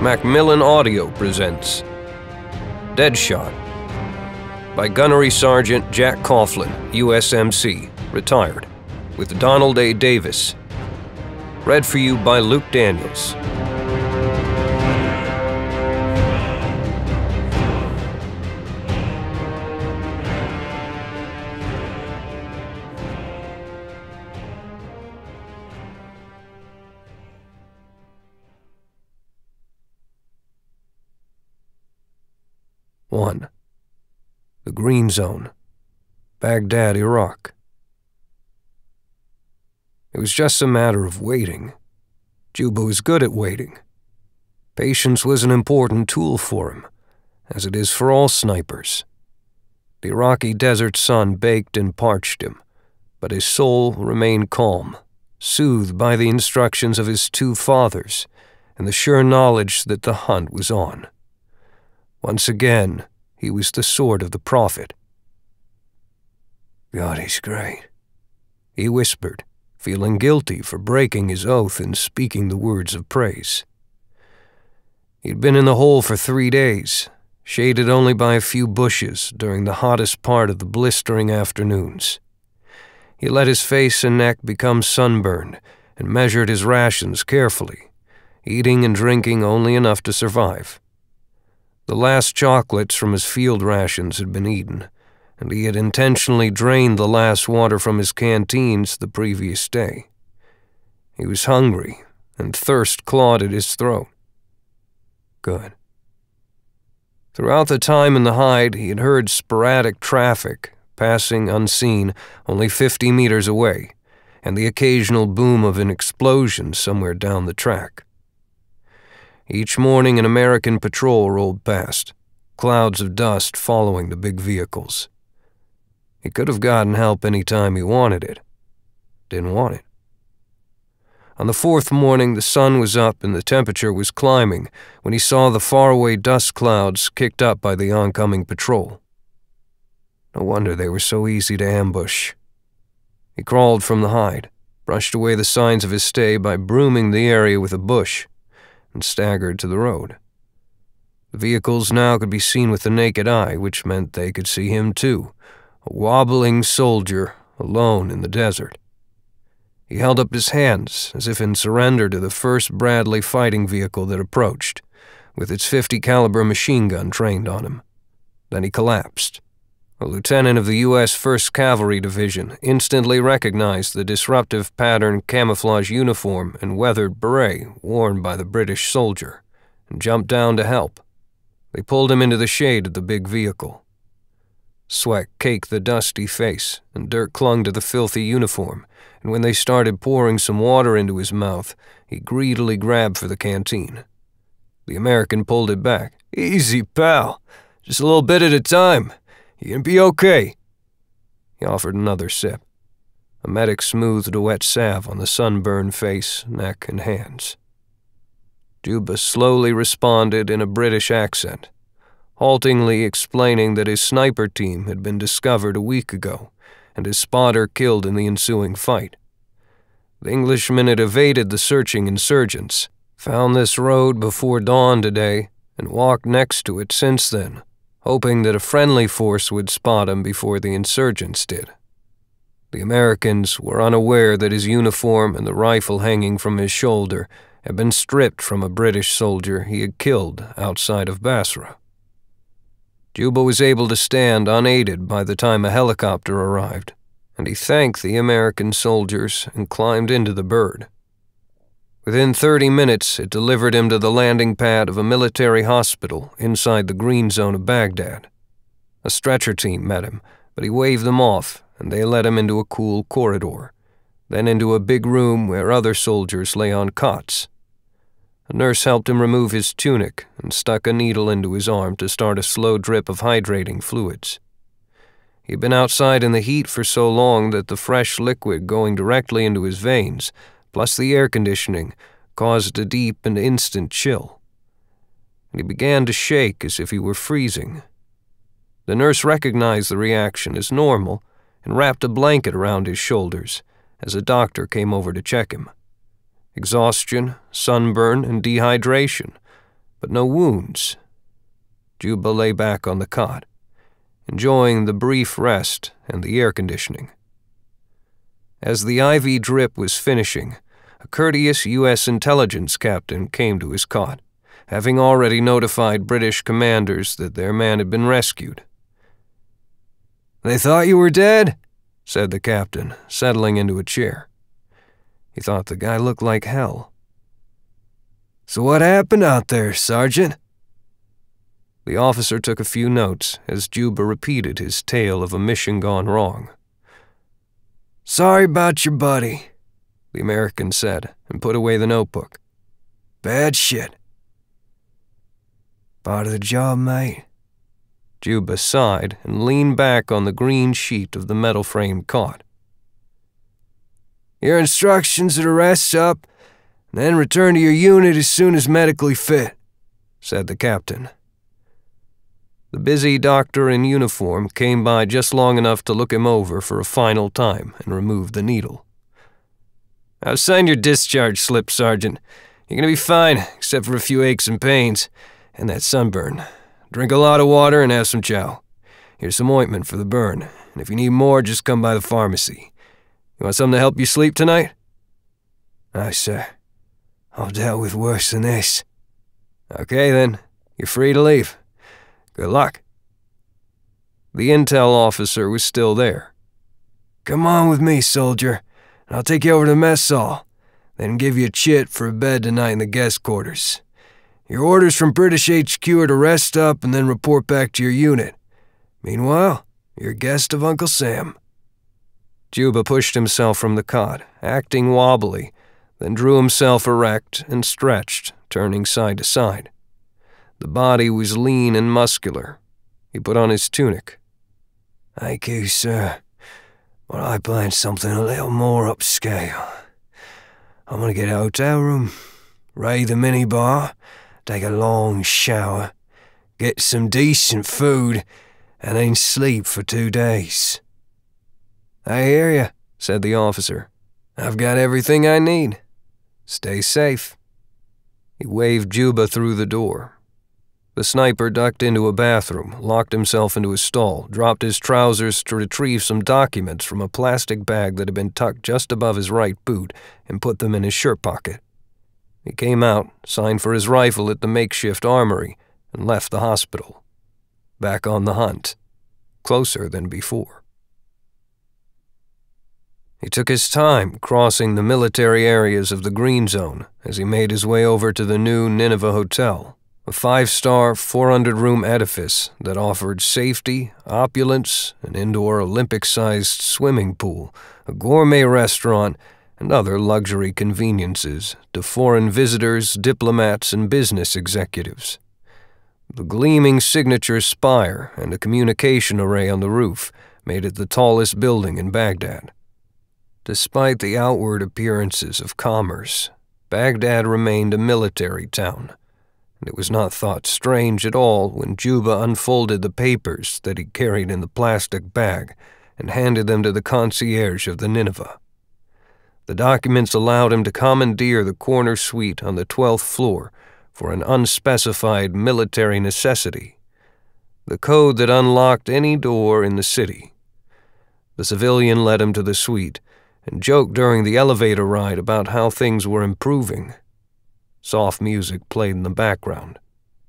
Macmillan Audio presents Deadshot by Gunnery Sergeant Jack Coughlin, USMC, retired, with Donald A. Davis. Read for you by Luke Daniels. One. The Green Zone, Baghdad, Iraq. It was just a matter of waiting. Juba was good at waiting. Patience was an important tool for him, as it is for all snipers. The Iraqi desert sun baked and parched him, but his soul remained calm, soothed by the instructions of his two fathers and the sure knowledge that the hunt was on. Once again, he was the sword of the prophet. "God is great," he whispered, feeling guilty for breaking his oath and speaking the words of praise. He'd been in the hole for 3 days, shaded only by a few bushes during the hottest part of the blistering afternoons. He let his face and neck become sunburned and measured his rations carefully, eating and drinking only enough to survive. The last chocolates from his field rations had been eaten, and he had intentionally drained the last water from his canteens the previous day. He was hungry, and thirst clawed at his throat. Good. Throughout the time in the hide, he had heard sporadic traffic, passing unseen only 50 meters away, and the occasional boom of an explosion somewhere down the track. Each morning an American patrol rolled past, clouds of dust following the big vehicles. He could have gotten help any time he wanted it. Didn't want it. On the 4th morning, the sun was up and the temperature was climbing when he saw the faraway dust clouds kicked up by the oncoming patrol. No wonder they were so easy to ambush. He crawled from the hide, brushed away the signs of his stay by brooming the area with a bush, and staggered to the road. The vehicles now could be seen with the naked eye, which meant they could see him too, a wobbling soldier alone in the desert. He held up his hands as if in surrender to the first Bradley fighting vehicle that approached, with its .50 caliber machine gun trained on him. Then he collapsed. A lieutenant of the U.S. 1st Cavalry Division instantly recognized the disruptive pattern camouflage uniform and weathered beret worn by the British soldier, and jumped down to help. They pulled him into the shade of the big vehicle. Sweat caked the dusty face, and dirt clung to the filthy uniform, and when they started pouring some water into his mouth, he greedily grabbed for the canteen. The American pulled it back. "Easy, pal. Just a little bit at a time. You can be okay." He offered another sip. A medic smoothed a wet salve on the sunburned face, neck, and hands. Juba slowly responded in a British accent, haltingly explaining that his sniper team had been discovered a week ago and his spotter killed in the ensuing fight. The Englishman had evaded the searching insurgents, found this road before dawn today, and walked next to it since then, hoping that a friendly force would spot him before the insurgents did. The Americans were unaware that his uniform and the rifle hanging from his shoulder had been stripped from a British soldier he had killed outside of Basra. Juba was able to stand unaided by the time a helicopter arrived, and he thanked the American soldiers and climbed into the bird. Within 30 minutes, it delivered him to the landing pad of a military hospital inside the Green Zone of Baghdad. A stretcher team met him, but he waved them off, and they led him into a cool corridor, then into a big room where other soldiers lay on cots. A nurse helped him remove his tunic and stuck a needle into his arm to start a slow drip of hydrating fluids. He'd been outside in the heat for so long that the fresh liquid going directly into his veins, plus the air conditioning, caused a deep and instant chill. And he began to shake as if he were freezing. The nurse recognized the reaction as normal and wrapped a blanket around his shoulders as a doctor came over to check him. Exhaustion, sunburn, and dehydration, but no wounds. Juba lay back on the cot, enjoying the brief rest and the air conditioning. As the IV drip was finishing, a courteous U.S. intelligence captain came to his cot, having already notified British commanders that their man had been rescued. "They thought you were dead?" said the captain, settling into a chair. He thought the guy looked like hell. "So what happened out there, Sergeant?" The officer took a few notes as Juba repeated his tale of a mission gone wrong. "Sorry about your buddy," the American said, and put away the notebook. "Bad shit." "Part of the job, mate." Juba sighed and leaned back on the green sheet of the metal-framed cot. "Your instructions are to rest up, and then return to your unit as soon as medically fit," said the captain. The busy doctor in uniform came by just long enough to look him over for a final time and remove the needle. "I've signed your discharge slip, Sergeant. You're gonna be fine, except for a few aches and pains, and that sunburn. Drink a lot of water and have some chow. Here's some ointment for the burn, and if you need more, just come by the pharmacy. You want something to help you sleep tonight?" "Aye, sir. I've dealt with worse than this." "Okay, then. You're free to leave. Good luck." The intel officer was still there. "Come on with me, soldier, and I'll take you over to the mess hall, then give you a chit for a bed tonight in the guest quarters. Your orders from British HQ are to rest up and then report back to your unit. Meanwhile, you're a guest of Uncle Sam." Juba pushed himself from the cot, acting wobbly, then drew himself erect and stretched, turning side to side. The body was lean and muscular. He put on his tunic. "Thank you, sir, but I planned something a little more upscale. I'm gonna get a hotel room, raid the minibar, take a long shower, get some decent food, and then sleep for 2 days." "I hear you," said the officer. "I've got everything I need. Stay safe." He waved Juba through the door. The sniper ducked into a bathroom, locked himself into a stall, dropped his trousers to retrieve some documents from a plastic bag that had been tucked just above his right boot, and put them in his shirt pocket. He came out, signed for his rifle at the makeshift armory, and left the hospital. Back on the hunt, closer than before. He took his time crossing the military areas of the Green Zone as he made his way over to the new Nineveh Hotel, a 5-star, 400-room edifice that offered safety, opulence, an indoor Olympic-sized swimming pool, a gourmet restaurant, and other luxury conveniences to foreign visitors, diplomats, and business executives. The gleaming signature spire and a communication array on the roof made it the tallest building in Baghdad. Despite the outward appearances of commerce, Baghdad remained a military town, and it was not thought strange at all when Juba unfolded the papers that he carried in the plastic bag and handed them to the concierge of the Nineveh. The documents allowed him to commandeer the corner suite on the 12th floor for an unspecified military necessity, the code that unlocked any door in the city. The civilian led him to the suite and joked during the elevator ride about how things were improving. Soft music played in the background.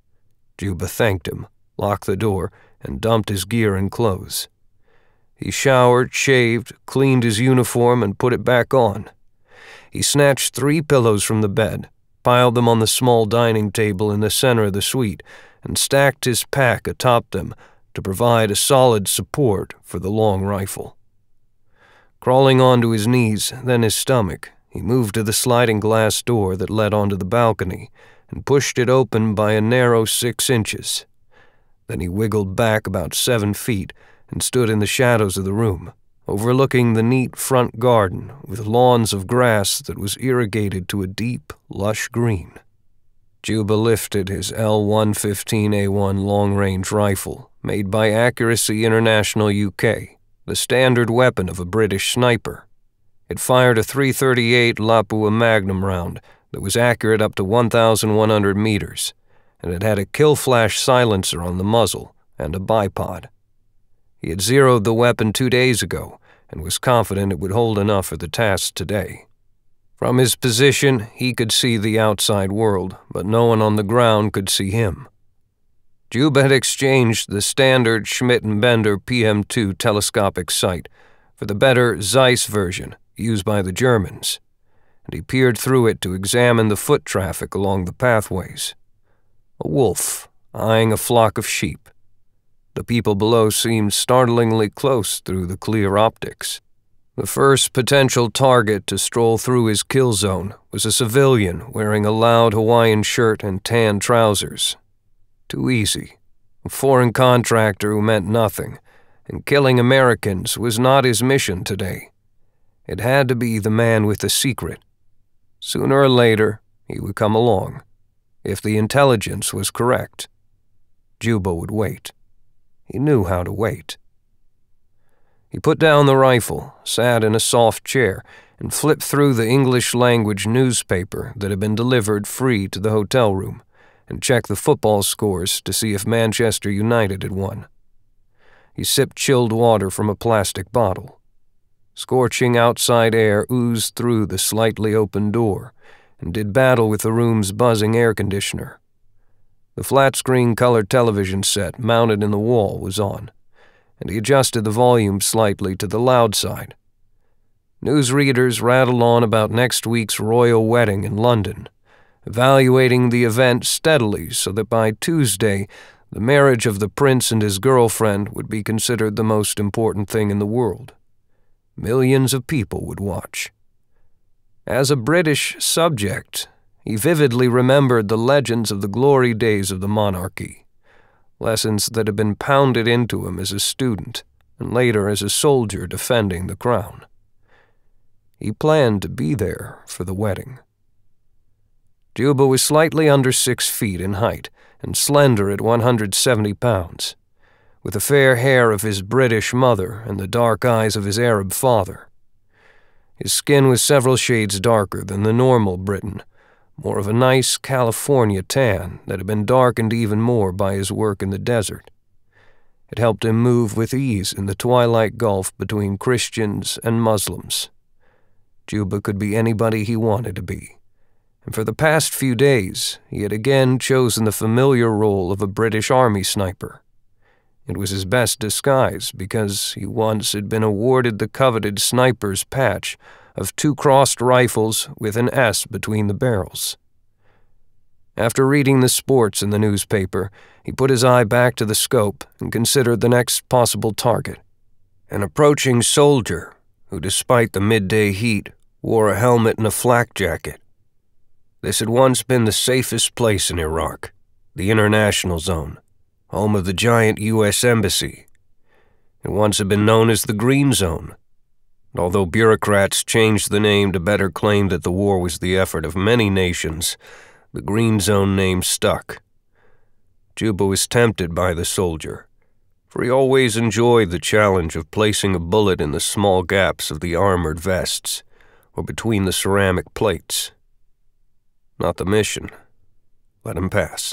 Juba thanked him, locked the door, and dumped his gear and clothes. He showered, shaved, cleaned his uniform, and put it back on. He snatched 3 pillows from the bed, piled them on the small dining table in the center of the suite, and stacked his pack atop them to provide a solid support for the long rifle. Crawling onto his knees, then his stomach, he moved to the sliding glass door that led onto the balcony and pushed it open by a narrow 6 inches. Then he wiggled back about 7 feet and stood in the shadows of the room, overlooking the neat front garden with lawns of grass that was irrigated to a deep, lush green. Juba lifted his L115A1 long-range rifle, made by Accuracy International UK, the standard weapon of a British sniper. It fired a .338 Lapua Magnum round that was accurate up to 1,100 meters, and it had a kill-flash silencer on the muzzle and a bipod. He had zeroed the weapon 2 days ago and was confident it would hold enough for the task today. From his position, he could see the outside world, but no one on the ground could see him. Juba had exchanged the standard Schmidt & Bender PM2 telescopic sight for the better Zeiss version used by the Germans, and he peered through it to examine the foot traffic along the pathways. A wolf eyeing a flock of sheep. The people below seemed startlingly close through the clear optics. The first potential target to stroll through his kill zone was a civilian wearing a loud Hawaiian shirt and tan trousers. Too easy. A foreign contractor who meant nothing, and killing Americans was not his mission today. It had to be the man with the secret. Sooner or later, he would come along. If the intelligence was correct, Juba would wait. He knew how to wait. He put down the rifle, sat in a soft chair, and flipped through the English-language newspaper that had been delivered free to the hotel room, and checked the football scores to see if Manchester United had won. He sipped chilled water from a plastic bottle. Scorching outside air oozed through the slightly open door and did battle with the room's buzzing air conditioner. The flat-screen color television set mounted in the wall was on, and he adjusted the volume slightly to the loud side. Newsreaders rattled on about next week's royal wedding in London, evaluating the event steadily so that by Tuesday the marriage of the prince and his girlfriend would be considered the most important thing in the world. Millions of people would watch. As a British subject, he vividly remembered the legends of the glory days of the monarchy, lessons that had been pounded into him as a student and later as a soldier defending the crown. He planned to be there for the wedding. Juba was slightly under 6 feet in height and slender at 170 pounds, with the fair hair of his British mother and the dark eyes of his Arab father. His skin was several shades darker than the normal Briton, more of a nice California tan that had been darkened even more by his work in the desert. It helped him move with ease in the twilight gulf between Christians and Muslims. Juba could be anybody he wanted to be, and for the past few days he had again chosen the familiar role of a British Army sniper. It was his best disguise because he once had been awarded the coveted sniper's patch of 2 crossed rifles with an S between the barrels. After reading the sports in the newspaper, he put his eye back to the scope and considered the next possible target. An approaching soldier who, despite the midday heat, wore a helmet and a flak jacket. This had once been the safest place in Iraq, the international zone, home of the giant U.S. Embassy. It once had been known as the Green Zone. Although bureaucrats changed the name to better claim that the war was the effort of many nations, the Green Zone name stuck. Juba was tempted by the soldier, for he always enjoyed the challenge of placing a bullet in the small gaps of the armored vests or between the ceramic plates. Not the mission. Let him pass.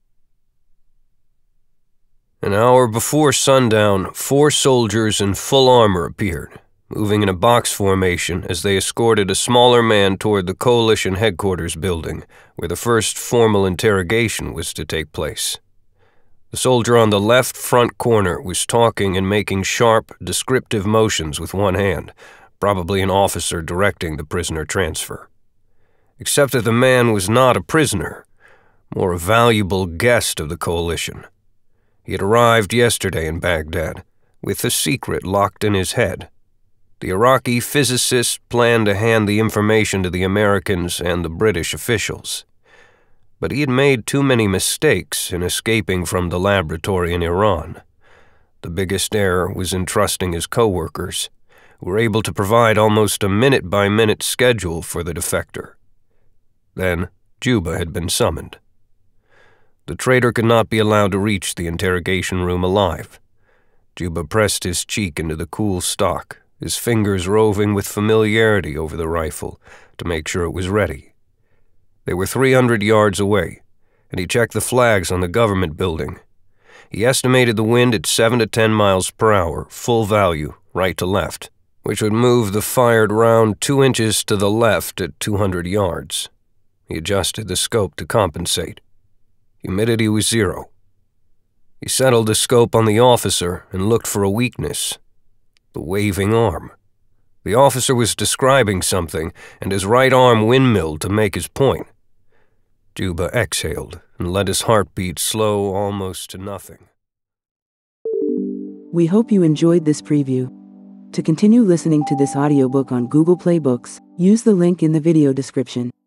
An hour before sundown, 4 soldiers in full armor appeared, moving in a box formation as they escorted a smaller man toward the coalition headquarters building, where the first formal interrogation was to take place. The soldier on the left front corner was talking and making sharp, descriptive motions with one hand, probably an officer directing the prisoner transfer. Except that the man was not a prisoner, more a valuable guest of the coalition. He had arrived yesterday in Baghdad, with the secret locked in his head. The Iraqi physicist planned to hand the information to the Americans and the British officials. But he had made too many mistakes in escaping from the laboratory in Iran. The biggest error was in trusting his co-workers, who were able to provide almost a minute-by-minute schedule for the defector. Then, Juba had been summoned. The traitor could not be allowed to reach the interrogation room alive. Juba pressed his cheek into the cool stock, his fingers roving with familiarity over the rifle to make sure it was ready. They were 300 yards away, and he checked the flags on the government building. He estimated the wind at 7 to 10 miles per hour, full value, right to left, which would move the fired round 2 inches to the left at 200 yards. He adjusted the scope to compensate. Humidity was 0. He settled the scope on the officer and looked for a weakness. The waving arm. The officer was describing something, and his right arm windmilled to make his point. Juba exhaled and let his heartbeat slow almost to nothing. We hope you enjoyed this preview. To continue listening to this audiobook on Google Play Books, use the link in the video description.